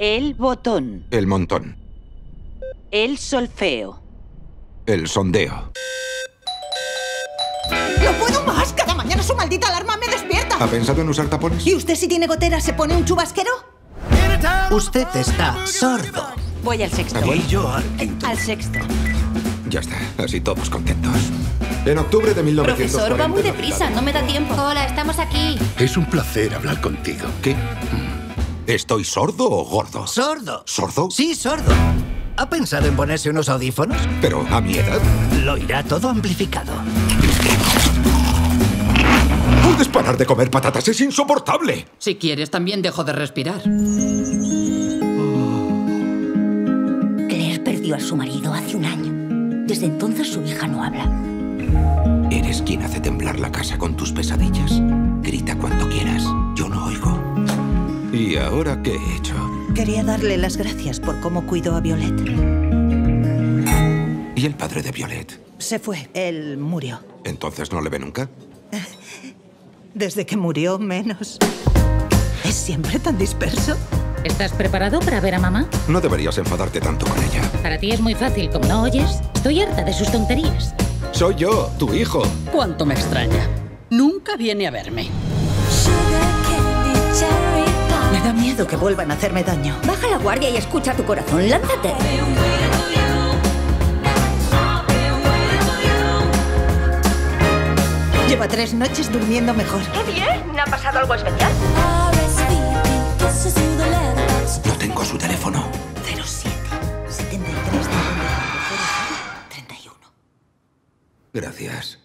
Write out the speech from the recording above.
El botón. El montón. El solfeo. El sondeo. ¡No puedo más! Cada mañana su maldita alarma me despierta. ¿Ha pensado en usar tapones? ¿Y usted si tiene goteras se pone un chubasquero? Usted está sordo. Voy al sexto. ¿Aquí? Y yo al quinto. Al sexto. Ya está, así todos contentos. En octubre de 1940... Profesor, va muy deprisa, Navidad. no me da tiempo. Hola, estamos aquí. Es un placer hablar contigo. ¿Qué? ¿Estoy sordo o gordo? ¿Sordo? ¿Sordo? Sí, sordo. ¿Ha pensado en ponerse unos audífonos? Pero a mi edad... Lo irá todo amplificado. ¿Puedes parar de comer patatas? ¡Es insoportable! Si quieres, también dejo de respirar. Claire perdió a su marido hace un año. Desde entonces su hija no habla. Eres quien hace temblar la casa con tus pesadillas. Grita cuando quieras. Yo no oigo. ¿Y ahora qué he hecho? Quería darle las gracias por cómo cuidó a Violet. ¿Y el padre de Violet? Se fue. Él murió. ¿Entonces no le ve nunca? Desde que murió, menos. ¿Es siempre tan disperso? ¿Estás preparado para ver a mamá? No deberías enfadarte tanto con ella. Para ti es muy fácil, como no oyes. Estoy harta de sus tonterías. Soy yo, tu hijo. ¿Cuánto me extraña? Nunca viene a verme. Me da miedo que vuelvan a hacerme daño. Baja la guardia y escucha tu corazón. ¡Lánzate! Lleva 3 noches durmiendo mejor. ¡Qué bien! ¿No ha pasado algo especial? No tengo su teléfono. 07 73 31. Gracias.